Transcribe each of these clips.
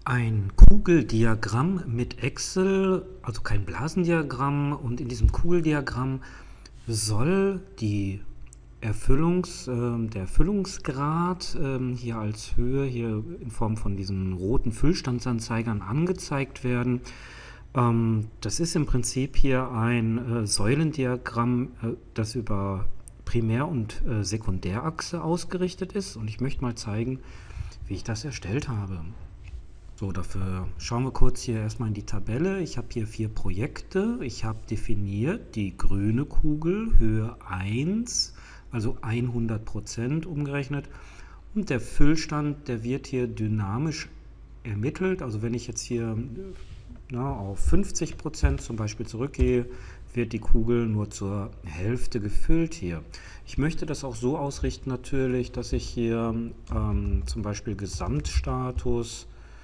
Ein Kugeldiagramm mit Excel, also kein Blasendiagramm, und in diesem Kugeldiagramm soll der Erfüllungsgrad hier als Höhe hier in Form von diesen roten Füllstandsanzeigern angezeigt werden. Das ist im Prinzip hier ein Säulendiagramm, das über Primär- und Sekundärachse ausgerichtet ist, und ich möchte mal zeigen, wie ich das erstellt habe. So, dafür schauen wir kurz hier erstmal in die Tabelle. Ich habe hier 4 Projekte. Ich habe definiert die grüne Kugel, Höhe 1, also 100% umgerechnet. Und der Füllstand, der wird hier dynamisch ermittelt. Also wenn ich jetzt hier auf 50% zum Beispiel zurückgehe, wird die Kugel nur zur Hälfte gefüllt hier. Ich möchte das auch so ausrichten natürlich, dass ich hier zum Beispiel Gesamtstatus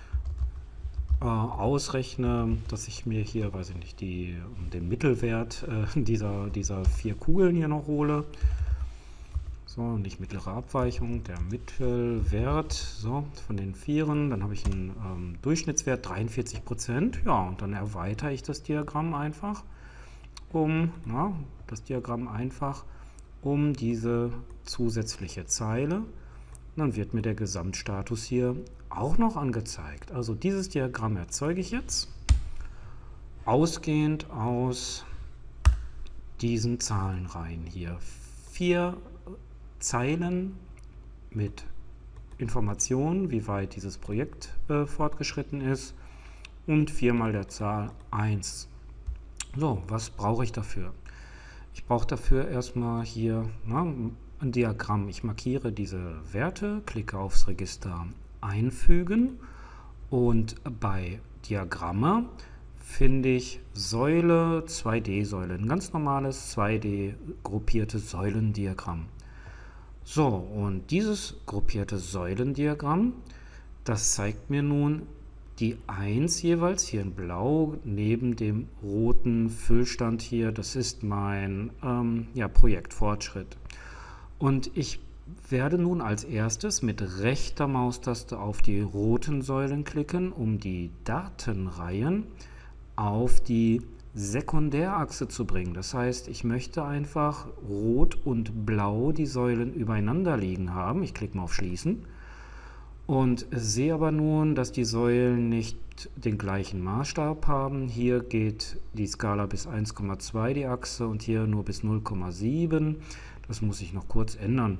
ausrechne, dass ich mir hier, weiß ich nicht, den Mittelwert dieser 4 Kugeln hier noch hole. So, nicht mittlere Abweichung, der Mittelwert so, von den 4. Dann habe ich einen Durchschnittswert 43%. Ja, und dann erweitere ich das Diagramm einfach um diese zusätzliche Zeile. Und dann wird mir der Gesamtstatus hier auch noch angezeigt. Also dieses Diagramm erzeuge ich jetzt ausgehend aus diesen Zahlenreihen hier. 4 Zeilen mit Informationen, wie weit dieses Projekt fortgeschritten ist, und 4 mal der Zahl 1. So, was brauche ich dafür? Ich brauche dafür erstmal hier ein Diagramm. Ich markiere diese Werte, klicke aufs Register Einfügen, und bei Diagramme finde ich Säule, 2D-Säule, ein ganz normales 2D-gruppiertes Säulendiagramm. So, und dieses gruppierte Säulendiagramm, das zeigt mir nun die 1 jeweils, hier in blau, neben dem roten Füllstand hier. Das ist mein Projektfortschritt. Und ich werde nun als erstes mit rechter Maustaste auf die roten Säulen klicken, um die Datenreihen auf die Sekundärachse zu bringen. Das heißt, ich möchte einfach rot und blau die Säulen übereinander liegen haben. Ich klicke mal auf Schließen und sehe aber nun, dass die Säulen nicht den gleichen Maßstab haben. Hier geht die Skala bis 1,2 die Achse und hier nur bis 0,7. Das muss ich noch kurz ändern.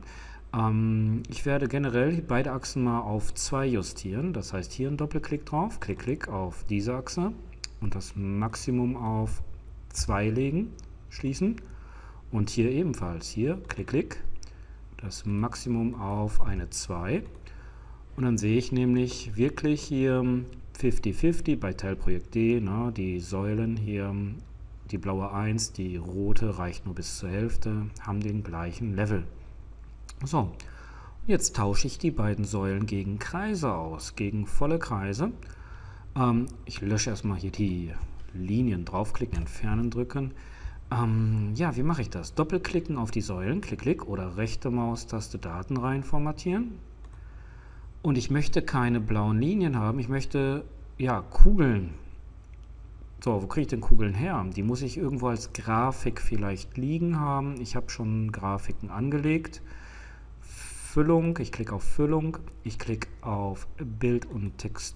Ich werde generell beide Achsen mal auf 2 justieren. Das heißt, hier ein Doppelklick drauf, Klick auf diese Achse und das Maximum auf 2 legen, schließen. Und hier ebenfalls, hier Klick, das Maximum auf eine 2. Und dann sehe ich nämlich wirklich hier 50-50 bei Teilprojekt D, die Säulen hier, die blaue 1, die rote reicht nur bis zur Hälfte, haben den gleichen Level. So, jetzt tausche ich die beiden Säulen gegen Kreise aus, gegen volle Kreise. Ich lösche erstmal hier die Linien, draufklicken, entfernen drücken. Wie mache ich das? Doppelklicken auf die Säulen, Klick, oder rechte Maustaste Datenreihen formatieren. Und ich möchte keine blauen Linien haben, ich möchte Kugeln. So, wo kriege ich denn Kugeln her? Die muss ich irgendwo als Grafik vielleicht liegen haben. Ich habe schon Grafiken angelegt. Füllung, ich klicke auf Füllung, ich klicke auf Bild- und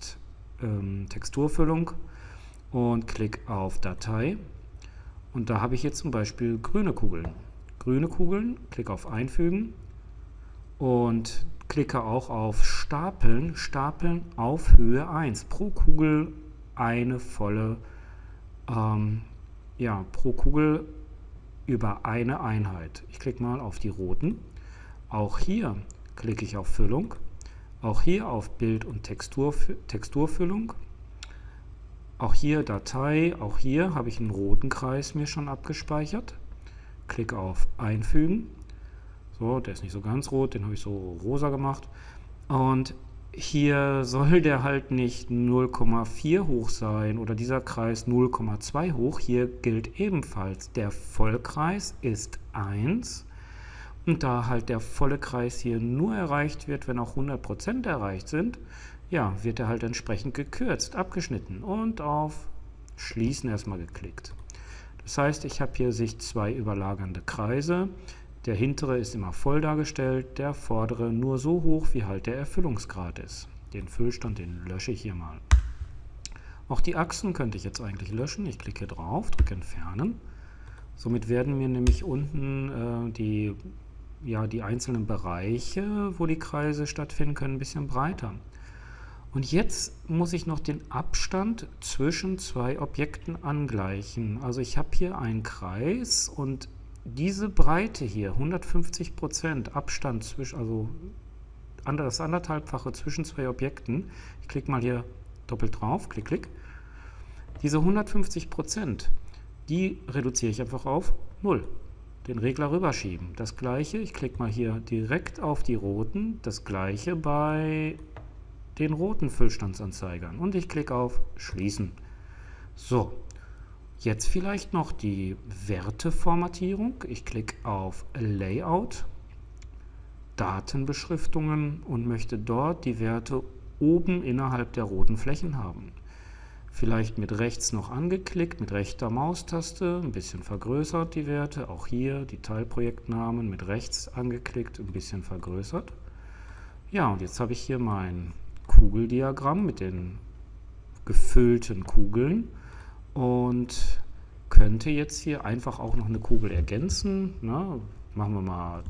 Texturfüllung und klicke auf Datei. Und da habe ich jetzt zum Beispiel grüne Kugeln. Grüne Kugeln, klicke auf Einfügen und klicke auch auf Stapeln, Stapeln auf Höhe 1. Pro Kugel eine volle, pro Kugel über eine Einheit. Ich klicke mal auf die roten. Auch hier klicke ich auf Füllung, auch hier auf Bild- und Texturfüllung, auch hier Datei, auch hier habe ich einen roten Kreis mir schon abgespeichert. Klicke auf Einfügen. So, der ist nicht so ganz rot, den habe ich so rosa gemacht. Und hier soll der halt nicht 0,4 hoch sein oder dieser Kreis 0,2 hoch. Hier gilt ebenfalls, der Vollkreis ist 1. Und da halt der volle Kreis hier nur erreicht wird, wenn auch 100% erreicht sind, ja, wird er halt entsprechend gekürzt, abgeschnitten und auf Schließen erstmal geklickt. Das heißt, ich habe hier sich zwei überlagernde Kreise. Der hintere ist immer voll dargestellt, der vordere nur so hoch, wie halt der Erfüllungsgrad ist. Den Füllstand, den lösche ich hier mal. Auch die Achsen könnte ich jetzt eigentlich löschen. Ich klicke drauf, drücke Entfernen. Somit werden mir nämlich unten die einzelnen Bereiche, wo die Kreise stattfinden können, ein bisschen breiter. Und jetzt muss ich noch den Abstand zwischen zwei Objekten angleichen. Also ich habe hier einen Kreis und diese Breite hier, 150% Abstand zwischen, also das anderthalbfache zwischen zwei Objekten. Ich klicke mal hier doppelt drauf, klick, klick. Diese 150%, die reduziere ich einfach auf 0. Den Regler rüberschieben. Das gleiche, ich klicke mal hier direkt auf die roten, das gleiche bei den roten Füllstandsanzeigern und ich klicke auf Schließen. So, jetzt vielleicht noch die Werteformatierung. Ich klicke auf Layout, Datenbeschriftungen und möchte dort die Werte oben innerhalb der roten Flächen haben. Vielleicht mit rechts noch angeklickt, mit rechter Maustaste, ein bisschen vergrößert die Werte. Auch hier die Teilprojektnamen mit rechts angeklickt, ein bisschen vergrößert. Ja, und jetzt habe ich hier mein Kugeldiagramm mit den gefüllten Kugeln und könnte jetzt hier einfach auch noch eine Kugel ergänzen. Na, machen wir mal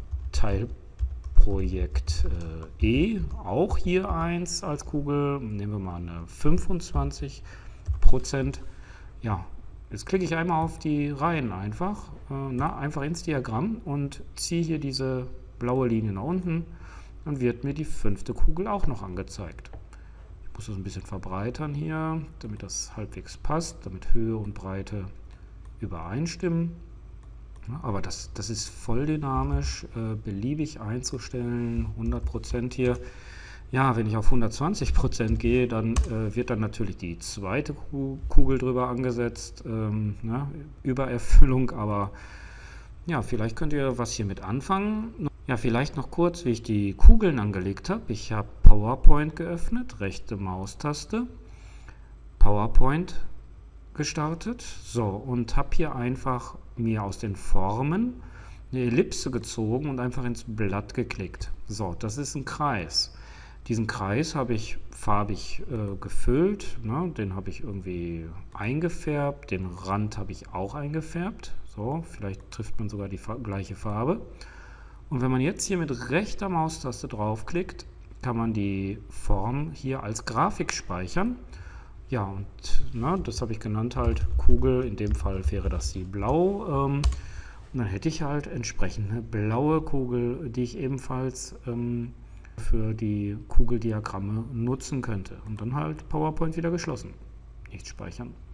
Teilprojekt E, auch hier eins als Kugel. Nehmen wir mal eine 25%. Ja, jetzt klicke ich einmal auf die Reihen einfach ins Diagramm und ziehe hier diese blaue Linie nach unten. Dann wird mir die 5. Kugel auch noch angezeigt. Ich muss das ein bisschen verbreitern hier, damit das halbwegs passt, damit Höhe und Breite übereinstimmen. Ja, aber das ist voll dynamisch, beliebig einzustellen, 100% hier. Ja, wenn ich auf 120% gehe, dann wird dann natürlich die zweite Kugel drüber angesetzt, Übererfüllung, aber ja, vielleicht könnt ihr was hiermit anfangen. Ja, vielleicht noch kurz, wie ich die Kugeln angelegt habe. Ich habe PowerPoint geöffnet, rechte Maustaste, PowerPoint gestartet. So, und habe hier einfach mir aus den Formen eine Ellipse gezogen und einfach ins Blatt geklickt. So, das ist ein Kreis. Diesen Kreis habe ich farbig gefüllt, ne? Den habe ich irgendwie eingefärbt, den Rand habe ich auch eingefärbt. So, vielleicht trifft man sogar die gleiche Farbe. Und wenn man jetzt hier mit rechter Maustaste draufklickt, kann man die Form hier als Grafik speichern. Ja, und das habe ich genannt halt Kugel, in dem Fall wäre das die blau. Und dann hätte ich halt entsprechend eine blaue Kugel, die ich ebenfalls für die Kugeldiagramme nutzen könnte. Und dann halt PowerPoint wieder geschlossen. Nicht speichern.